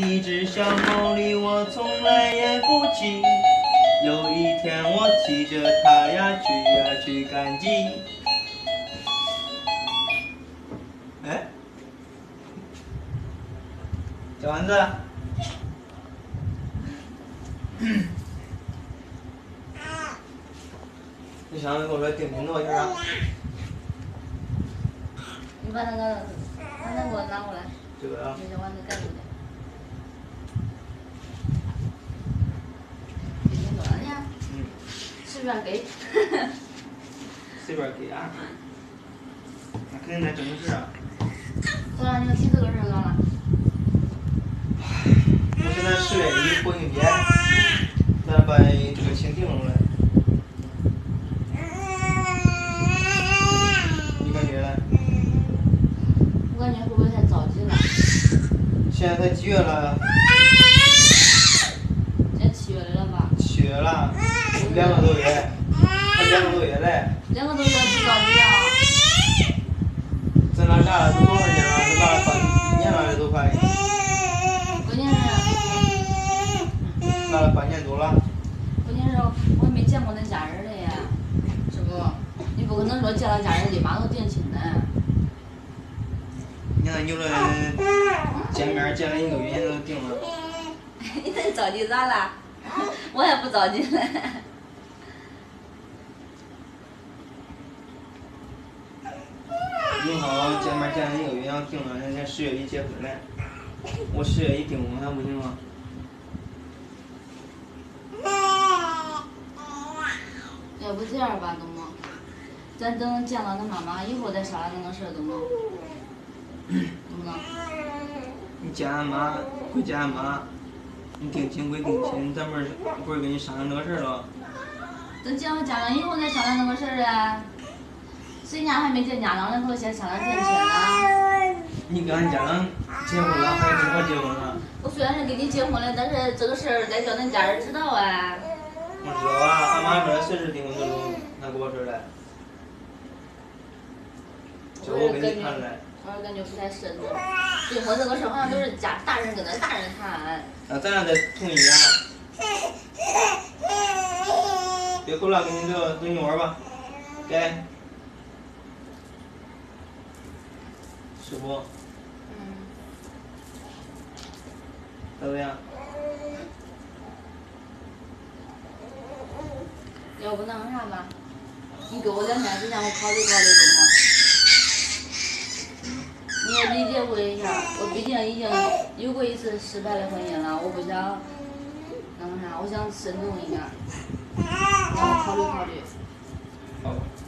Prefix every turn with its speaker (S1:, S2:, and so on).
S1: 一只小毛驴，我从来也不骑。有一天我骑着它呀去赶集。哎，小丸子，你上回跟我说订苹果去啊？
S2: 你把那个给我拿过来。
S1: 这个啊。
S2: 给小丸子盖住的。给你多少钱？随便给。
S1: 随便给啊。那肯定得正式啊。
S2: 多少？你们几这个人干了？
S1: 我现在10月1国庆节，咱把这个请定了来。你感觉呢？
S2: 我感觉会不会太着急了？
S1: 现在才几月了？
S2: 现在7月来了吧
S1: 7月了，2个多月，还2个多月嘞。
S2: 2个多月不着急啊？
S1: 咱俩干了都多少年了？都干了半年了，都快。
S2: 关键是，
S1: 干了半年多了。
S2: 关键是我还没见过恁家人嘞呀，是不？你不可能说见了家人立马都定亲的。
S1: 你看有的见面见了1个月都定了。
S2: 你这着急咋啦？我还不着急呢。
S1: 正好见面见了1个月，要定了，人家10月1结婚嘞。我10月1订婚，还不行吗？
S2: 要不这样吧，东东，咱等见了他妈妈以后再商量那个事儿，东东。东东。
S1: 你见俺妈归见俺妈，你定亲归定亲，咱不是跟你商量这个事儿了？
S2: 等见了家长以后再商量那个事儿啊。谁家还没见家长呢，头先商量定亲呢？
S1: 你跟俺家长结婚了，还跟我结婚了？
S2: 我虽然是跟你结婚了，但是这个事儿得叫恁家人知道啊。
S1: 我知道啊，俺妈说随时订婚都中，那给我说的。这我给你看来。
S2: 我是感觉不太适合。订婚这个事儿好像都是大人跟咱大人谈。
S1: 那咱俩得同意啊。别哭了，给你等一会儿吧。给。是不？咋的呀？
S2: 要不那个啥吧，你给我2天时间，我考虑考虑中吗？你也理解我一下，我毕竟已经有过一次失败的婚姻了，我不想那个啥，我想慎重一点，让我考虑考虑。
S1: 好吧。